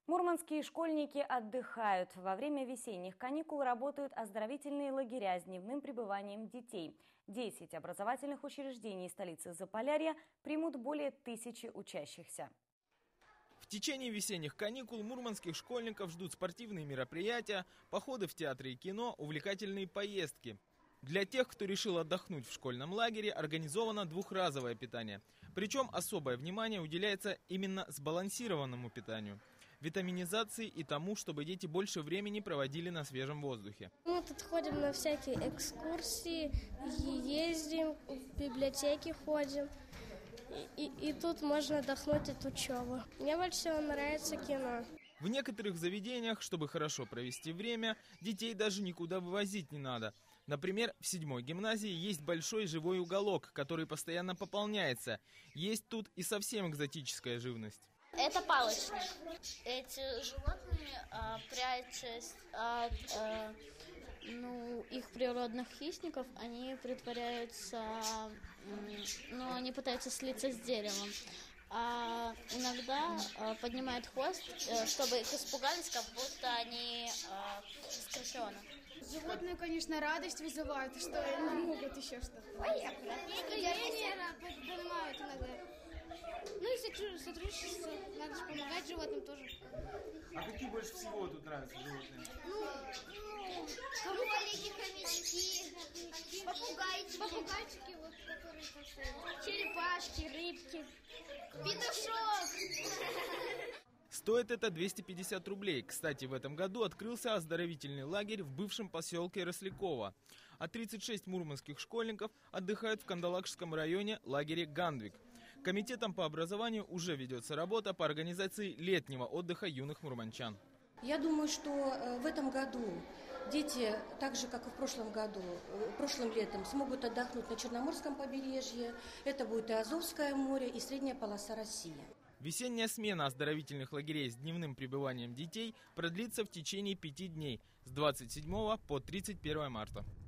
Мурманские школьники отдыхают. Во время весенних каникул работают оздоровительные лагеря с дневным пребыванием детей. 10 образовательных учреждений столицы Заполярья примут более 1000 учащихся. В течение весенних каникул мурманских школьников ждут спортивные мероприятия, походы в театры и кино, увлекательные поездки. Для тех, кто решил отдохнуть в школьном лагере, организовано двухразовое питание. Причем особое внимание уделяется именно сбалансированному питанию, витаминизации и тому, чтобы дети больше времени проводили на свежем воздухе. Мы тут ходим на всякие экскурсии, ездим, в библиотеки ходим. И тут можно отдохнуть от учебы. Мне больше всего нравится кино. В некоторых заведениях, чтобы хорошо провести время, детей даже никуда вывозить не надо. Например, в 7-й гимназии есть большой живой уголок, который постоянно пополняется. Есть тут и совсем экзотическая живность. Это палочник. Эти животные, прячась от их природных хищников, они притворяются, они пытаются слиться с деревом. А иногда поднимают хвост, чтобы их испугались, как будто они скрещены. Животные, конечно, радость вызывают, что они могут еще что-то. Поднимают иногда. И сотрудничество, надо же помогать животным тоже. А какие больше всего тут нравятся животные? Кролики, хомячки, попугайчики, которые черепашки, рыбки, петушок. Стоит это 250 рублей. Кстати, в этом году открылся оздоровительный лагерь в бывшем поселке Росляково. А 36 мурманских школьников отдыхают в Кандалакшском районе лагере Гандвик. Комитетом по образованию уже ведется работа по организации летнего отдыха юных мурманчан. Я думаю, что в этом году дети, так же, как и в прошлом году, прошлым летом, смогут отдохнуть на Черноморском побережье. Это будет и Азовское море, и средняя полоса России. Весенняя смена оздоровительных лагерей с дневным пребыванием детей продлится в течение 5 дней с 27 по 31 марта.